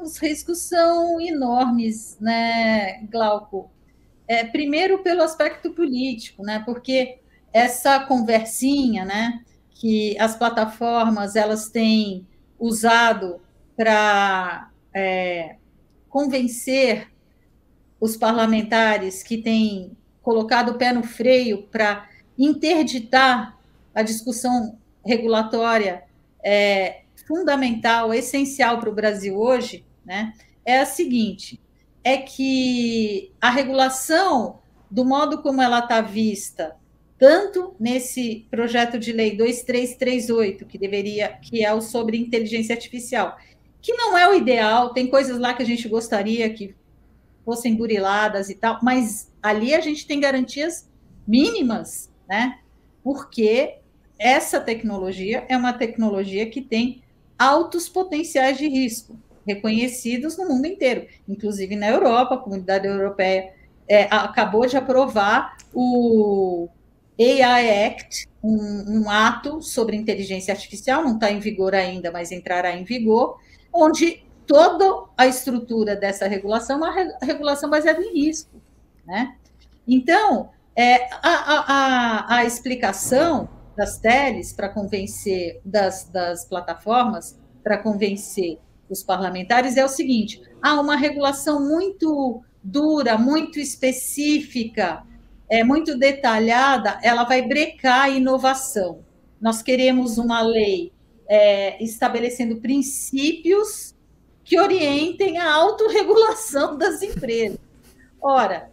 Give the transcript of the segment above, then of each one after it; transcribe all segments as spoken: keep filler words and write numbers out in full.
os riscos são enormes, né, Glauco? É, primeiro, pelo aspecto político, né, porque essa conversinha, né, que as plataformas elas têm usado para é, convencer os parlamentares que têm colocado o pé no freio para interditar a discussão regulatória é, fundamental, essencial para o Brasil hoje, né, é a seguinte, é que a regulação, do modo como ela está vista, tanto nesse projeto de lei dois mil trezentos e trinta e oito, que deveria, que é o sobre inteligência artificial, que não é o ideal, tem coisas lá que a gente gostaria que fossem buriladas e tal, mas ali a gente tem garantias mínimas, né? Porque essa tecnologia é uma tecnologia que tem altos potenciais de risco, reconhecidos no mundo inteiro, inclusive na Europa, a Comunidade Europeia é, acabou de aprovar o A I Act, um, um ato sobre inteligência artificial, não está em vigor ainda, mas entrará em vigor, onde toda a estrutura dessa regulação é uma regulação baseada em risco, né? Então, é, a, a, a explicação das teles para convencer, das, das plataformas para convencer os parlamentares é o seguinte: há uma regulação muito dura, muito específica, é, muito detalhada, ela vai brecar a inovação. Nós queremos uma lei é, estabelecendo princípios que orientem a autorregulação das empresas. Ora,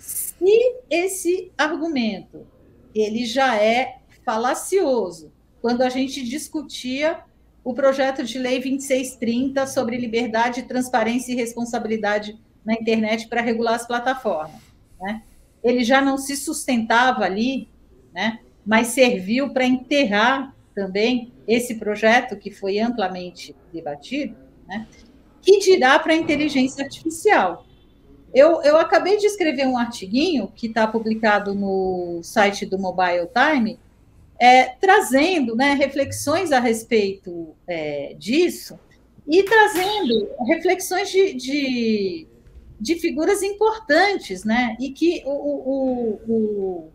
se esse argumento ele já é falacioso, quando a gente discutia o projeto de lei vinte e seis trinta sobre liberdade, transparência e responsabilidade na internet para regular as plataformas, né? Ele já não se sustentava ali, né? Mas serviu para enterrar também esse projeto que foi amplamente debatido, né? Que dirá para a inteligência artificial. Eu, eu acabei de escrever um artiguinho que está publicado no site do Mobile Time, é, trazendo, né, reflexões a respeito é, disso e trazendo reflexões de, de, de figuras importantes, né, e que o, o, o,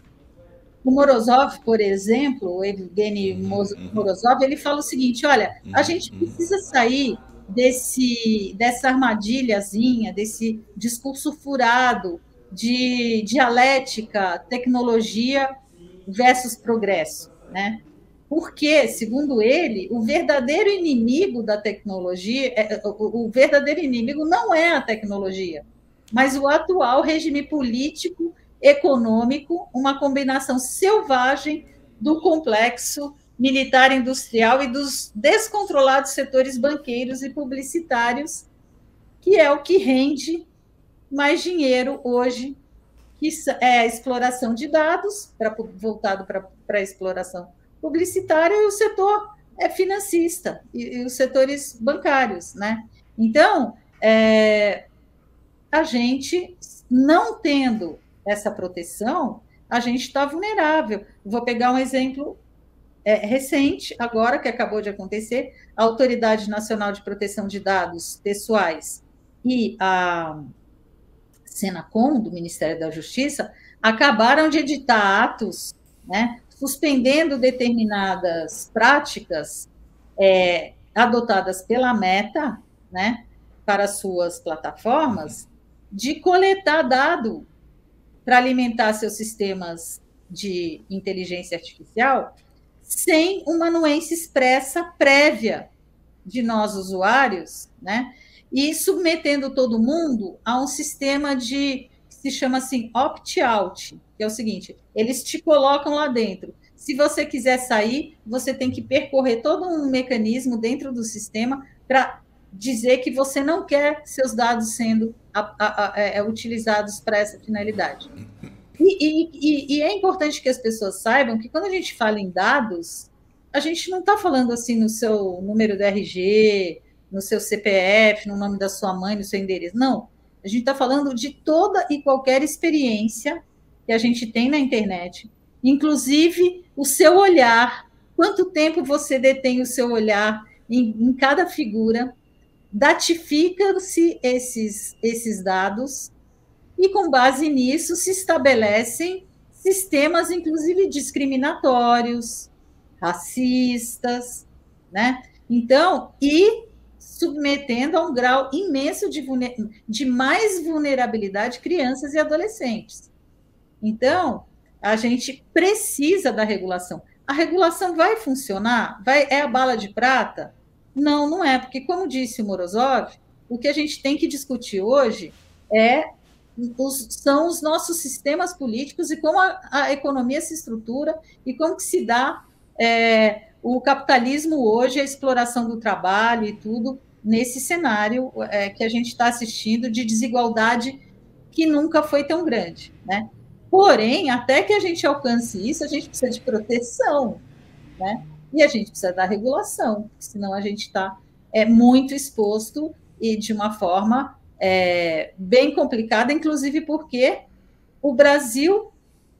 o Morozov, por exemplo, o Evgeny Morozov, ele fala o seguinte: olha, a gente precisa sair desse, dessa armadilhazinha, desse discurso furado de dialética, tecnologia versus progresso, né? Porque, segundo ele, o verdadeiro inimigo da tecnologia, o verdadeiro inimigo não é a tecnologia, mas o atual regime político, econômico, uma combinação selvagem do complexo militar industrial e dos descontrolados setores banqueiros e publicitários, que é o que rende mais dinheiro hoje, que é a exploração de dados, pra, voltado para a exploração publicitária, e o setor é financista, e, e os setores bancários, né? Então, é, a gente, não tendo essa proteção, a gente está vulnerável. Vou pegar um exemplo é, recente, agora, que acabou de acontecer: a Autoridade Nacional de Proteção de Dados Pessoais e a Senacom, do Ministério da Justiça, acabaram de editar atos, né, suspendendo determinadas práticas é, adotadas pela Meta, né, para suas plataformas, de coletar dado para alimentar seus sistemas de inteligência artificial sem uma anuência expressa prévia de nós, usuários, né? E submetendo todo mundo a um sistema de, que se chama assim, opt-out, que é o seguinte: eles te colocam lá dentro. Se você quiser sair, você tem que percorrer todo um mecanismo dentro do sistema para dizer que você não quer seus dados sendo a, a, a, é, utilizados para essa finalidade. E, e, e é importante que as pessoas saibam que, quando a gente fala em dados, a gente não está falando assim no seu número do R G, no seu C P F, no nome da sua mãe, no seu endereço. Não. A gente está falando de toda e qualquer experiência que a gente tem na internet, inclusive o seu olhar, quanto tempo você detém o seu olhar em, em cada figura, datificam-se esses, esses dados e, com base nisso, se estabelecem sistemas, inclusive, discriminatórios, racistas, né? Então, e submetendo a um grau imenso de, de mais vulnerabilidade crianças e adolescentes. Então, a gente precisa da regulação. A regulação vai funcionar? Vai, é a bala de prata? Não, não é, porque, como disse o Morozov, o que a gente tem que discutir hoje é os, são os nossos sistemas políticos e como a, a economia se estrutura e como que se dá é, o capitalismo hoje, a exploração do trabalho e tudo, nesse cenário é, que a gente está assistindo de desigualdade que nunca foi tão grande, né? Porém, até que a gente alcance isso, a gente precisa de proteção, né? E a gente precisa da regulação, senão a gente está é, muito exposto e de uma forma é, bem complicada, inclusive porque o Brasil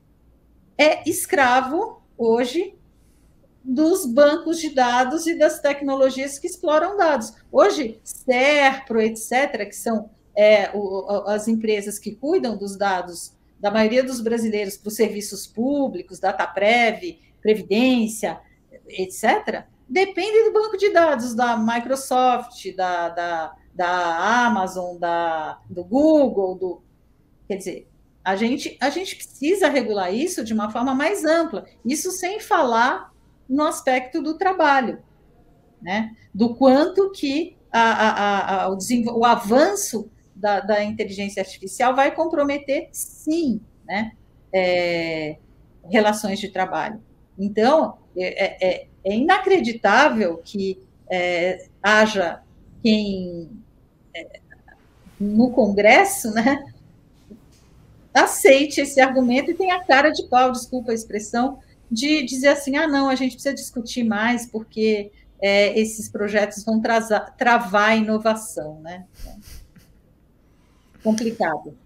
é escravo hoje dos bancos de dados e das tecnologias que exploram dados. Hoje, Serpro, etcétera, que são é, o, as empresas que cuidam dos dados da maioria dos brasileiros para os serviços públicos, Dataprev, Previdência, etcétera, dependem do banco de dados da Microsoft, da, da, da Amazon, da, do Google, do, quer dizer, a gente, a gente precisa regular isso de uma forma mais ampla, isso sem falar no aspecto do trabalho, né? Do quanto que a, a, a, o, o avanço da, da inteligência artificial vai comprometer, sim, né? É, relações de trabalho. Então, é, é, é inacreditável que é, haja quem, é, no Congresso, né, aceite esse argumento e tenha a cara de pau, desculpa a expressão, de dizer assim, ah, não, a gente precisa discutir mais, porque é, esses projetos vão trazer, travar a inovação, né? Complicado.